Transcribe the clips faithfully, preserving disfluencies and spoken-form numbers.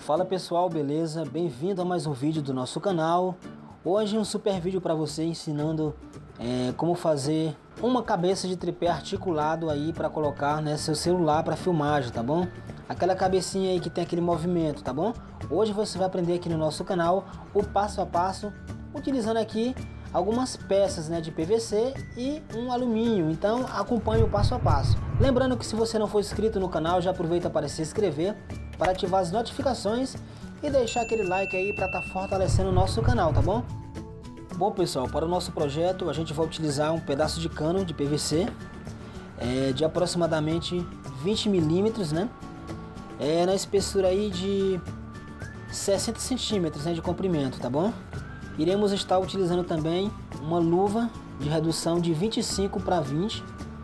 Fala pessoal, beleza? Bem-vindo a mais um vídeo do nosso canal. Hoje um super vídeo para você ensinando é, como fazer uma cabeça de tripé articulado aí para colocar, né, seu celular para filmagem, tá bom? Aquela cabecinha aí que tem aquele movimento, tá bom? Hoje você vai aprender aqui no nosso canal o passo a passo, utilizando aqui algumas peças, né, de P V C e um alumínio. Então acompanhe o passo a passo. Lembrando que se você não for inscrito no canal, já aproveita para se inscrever, para ativar as notificações e deixar aquele like aí para estar tá fortalecendo o nosso canal, tá bom? Bom pessoal, para o nosso projeto a gente vai utilizar um pedaço de cano de P V C é, de aproximadamente vinte milímetros, né? É, na espessura aí de sessenta centímetros, né, de comprimento, tá bom? Iremos estar utilizando também uma luva de redução de vinte e cinco para vinte,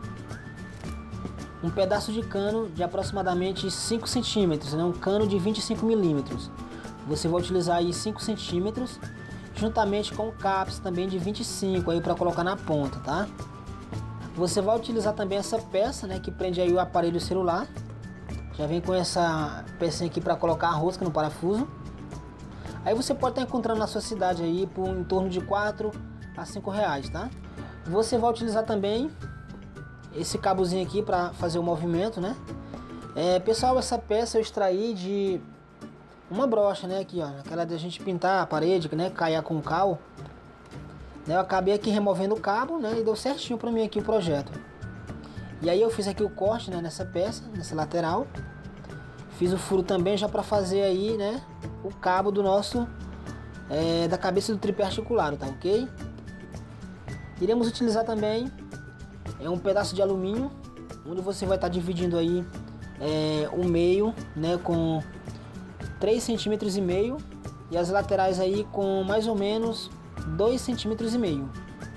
um pedaço de cano de aproximadamente cinco centímetros, né, um cano de vinte e cinco milímetros. Você vai utilizar aí cinco centímetros, juntamente com o caps também de vinte e cinco aí para colocar na ponta, tá? Você vai utilizar também essa peça, né, que prende aí o aparelho celular. Já vem com essa pecinha aqui para colocar a rosca no parafuso. Aí você pode estar encontrando na sua cidade aí por em torno de quatro a cinco reais, tá? Você vai utilizar também esse cabozinho aqui para fazer o movimento, né? É, pessoal, essa peça eu extraí de uma brocha, né? Aqui, ó, aquela de a gente pintar a parede, né? Caiar com cal. Eu acabei aqui removendo o cabo, né? E deu certinho para mim aqui o projeto. E aí eu fiz aqui o corte, né, nessa peça, nessa lateral. Fiz o furo também já para fazer aí, né, o cabo do nosso é, da cabeça do tripé articulado, tá ok? Iremos utilizar também é um pedaço de alumínio, onde você vai estar dividindo aí é, o meio, né, com três centímetros e meio e as laterais aí com mais ou menos dois centímetros e meio.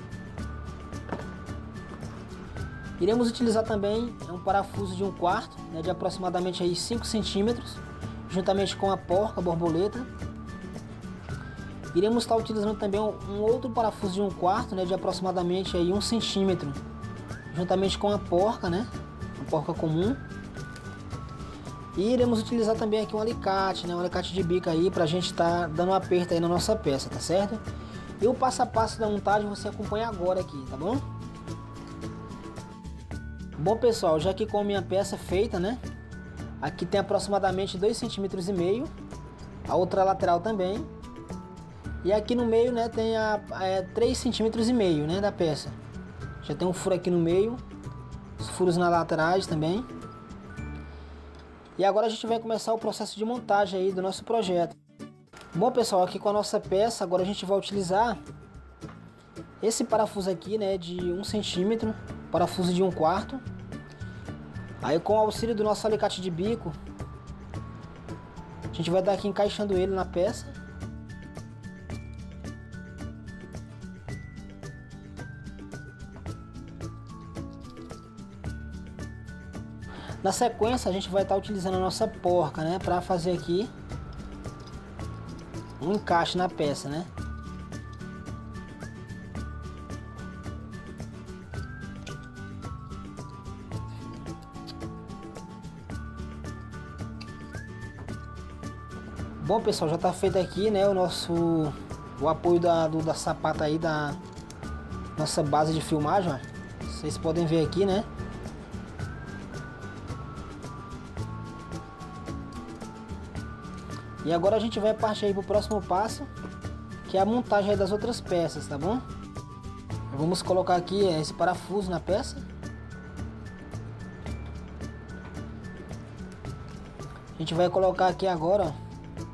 Iremos utilizar também um parafuso de um quarto, né, de aproximadamente aí cinco centímetros, juntamente com a porca borboleta. Iremos estar utilizando também um outro parafuso de um quarto, né, de aproximadamente aí um centímetro, juntamente com a porca, né, a porca comum. E iremos utilizar também aqui um alicate, né, um alicate de bico aí para a gente estar dando um aperto aí na nossa peça, tá certo? E o passo a passo da montagem você acompanha agora aqui, tá bom? Bom pessoal, já que com a minha peça feita, né, aqui tem aproximadamente dois centímetros e meio, a outra lateral também, e aqui no meio, né, tem a, a três centímetros e meio, né, da peça. Já tem um furo aqui no meio, os furos nas laterais também. E agora a gente vai começar o processo de montagem aí do nosso projeto. Bom pessoal, aqui com a nossa peça, agora a gente vai utilizar esse parafuso aqui, né, de um centímetro, parafuso de um quarto. Aí com o auxílio do nosso alicate de bico, a gente vai estar aqui encaixando ele na peça. Na sequência a gente vai estar utilizando a nossa porca, né, para fazer aqui um encaixe na peça, né? Bom pessoal, já está feito aqui, né, o nosso o apoio da, do, da sapata aí da nossa base de filmagem, ó. Vocês podem ver aqui, né? E agora a gente vai partir aí para o próximo passo, que é a montagem aí das outras peças, tá bom? Vamos colocar aqui esse parafuso na peça. A gente vai colocar aqui agora, ó,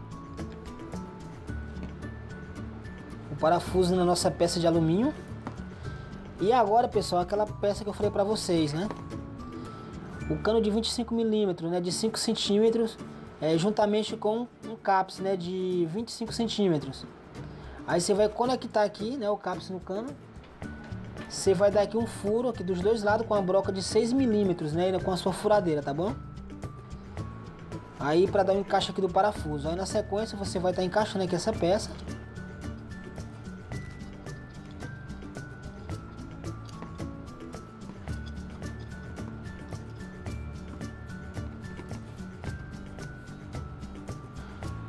o parafuso na nossa peça de alumínio. E agora pessoal, aquela peça que eu falei para vocês, né? O cano de vinte e cinco milímetros, né, de cinco centímetros, é, juntamente com um caps, né, de vinte e cinco centímetros. Aí você vai conectar aqui, né, o caps no cano. Você vai dar aqui um furo aqui dos dois lados com a broca de seis milímetros, né, com a sua furadeira, tá bom? Aí para dar um encaixe aqui do parafuso. Aí na sequência você vai estar encaixando aqui essa peça.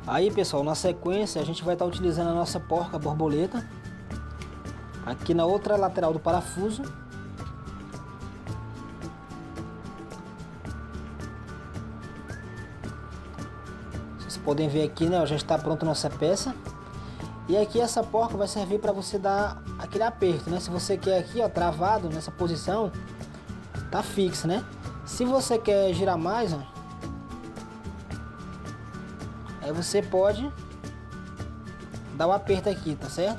Aí pessoal, na sequência a gente vai estar utilizando a nossa porca borboleta aqui na outra lateral do parafuso. Vocês podem ver aqui, né? Já está pronta a nossa peça. E aqui essa porca vai servir para você dar aquele aperto, né? Se você quer aqui, ó, travado nessa posição, tá fixa, né? Se você quer girar mais, ó, aí você pode dar o aperto aqui, tá certo?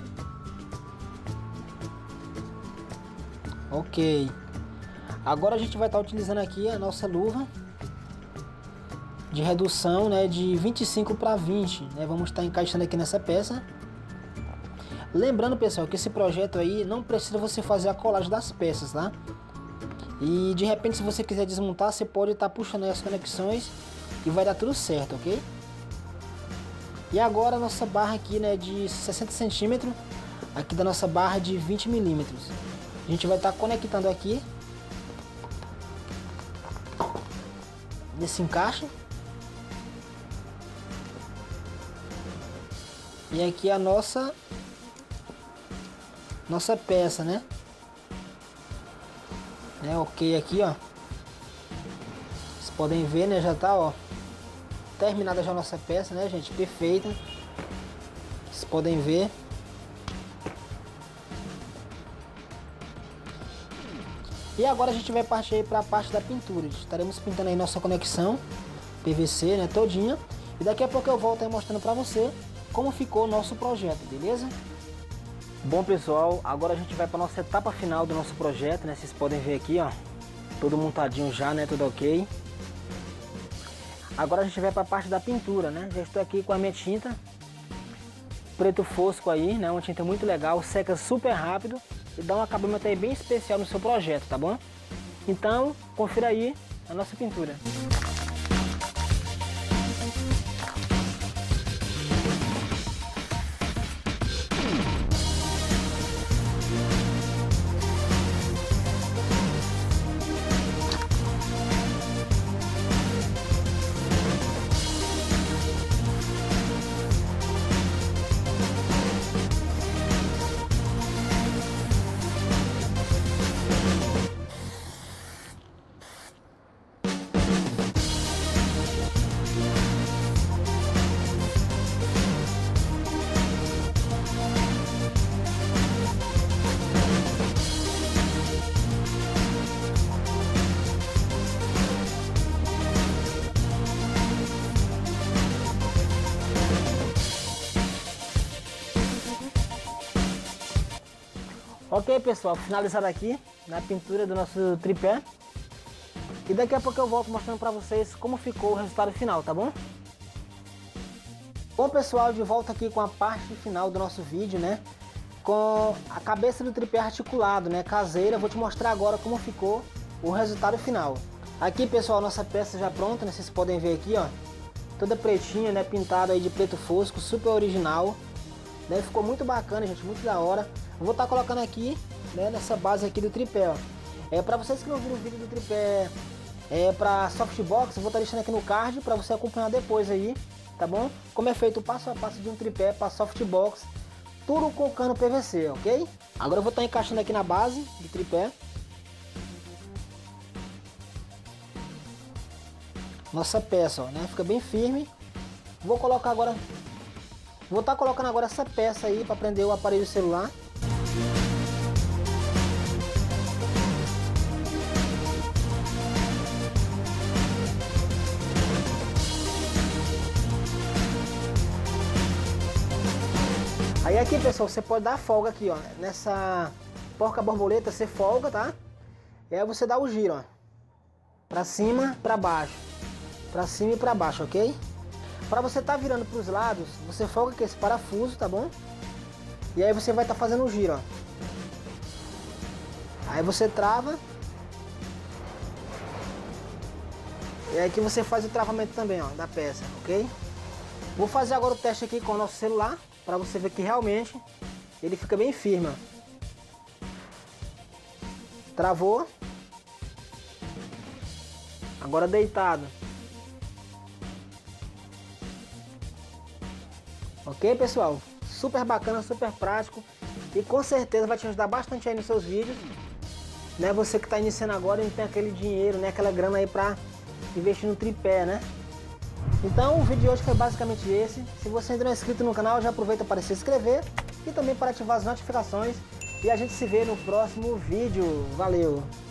Ok. Agora a gente vai estar utilizando aqui a nossa luva de redução, né, de vinte e cinco para vinte, né? Vamos estar encaixando aqui nessa peça. Lembrando, pessoal, que esse projeto aí não precisa você fazer a colagem das peças, tá? E de repente, se você quiser desmontar, você pode estar puxando aí as conexões e vai dar tudo certo, ok? E agora a nossa barra aqui, né, de sessenta centímetros, aqui da nossa barra de vinte milímetros. A gente vai estar conectando aqui nesse encaixe. E aqui a nossa nossa peça, né? É ok aqui, ó. Vocês podem ver, né? Já tá, ó, terminada já a nossa peça, né, gente? Perfeita. Vocês podem ver. E agora a gente vai partir para a parte da pintura. Estaremos pintando aí nossa conexão P V C, né, todinha. E daqui a pouco eu volto aí mostrando para você como ficou o nosso projeto, beleza? Bom pessoal, agora a gente vai para nossa etapa final do nosso projeto, né? Vocês podem ver aqui, ó, tudo montadinho já, né? Tudo ok. Agora a gente vai para a parte da pintura, né? Já estou aqui com a minha tinta preto fosco aí, né? Uma tinta muito legal, seca super rápido e dá um acabamento aí bem especial no seu projeto, tá bom? Então, confira aí a nossa pintura. Ok pessoal, finalizado aqui na pintura do nosso tripé. E daqui a pouco eu volto mostrando para vocês como ficou o resultado final, tá bom? Bom pessoal, de volta aqui com a parte final do nosso vídeo, né? Com a cabeça do tripé articulado, né? Caseira. Vou te mostrar agora como ficou o resultado final. Aqui pessoal, nossa peça já pronta, né? Vocês podem ver aqui, ó, toda pretinha, né? Pintada aí de preto fosco, super original, né? Ficou muito bacana, gente, muito da hora. Eu vou estar colocando aqui, né, nessa base aqui do tripé, ó. É, para vocês que não viram o vídeo do tripé é, para softbox, eu vou estar deixando aqui no card para você acompanhar depois aí, tá bom? Como é feito o passo a passo de um tripé para softbox, tudo com cano P V C, ok? Agora eu vou estar encaixando aqui na base do tripé nossa peça, ó, né? Fica bem firme. Vou colocar agora, vou estar colocando agora essa peça aí para prender o aparelho celular. Aí aqui pessoal, você pode dar folga aqui, ó, nessa porca borboleta você folga, tá? E aí você dá o giro, ó, pra cima, pra baixo, pra cima e pra baixo, ok? Para você tá virando pros lados, você folga aqui esse parafuso, tá bom? E aí você vai estar tá fazendo o giro, ó. Aí você trava. E aí aqui você faz o travamento também, ó, da peça, ok? Vou fazer agora o teste aqui com o nosso celular, para você ver que realmente ele fica bem firme, ó. Travou. Agora deitado. Ok, pessoal? Super bacana, super prático e com certeza vai te ajudar bastante aí nos seus vídeos, né? Você que está iniciando agora e não tem aquele dinheiro, né? Aquela grana aí para investir no tripé, né? Então o vídeo de hoje foi basicamente esse. Se você ainda não é inscrito no canal, já aproveita para se inscrever e também para ativar as notificações. E a gente se vê no próximo vídeo. Valeu!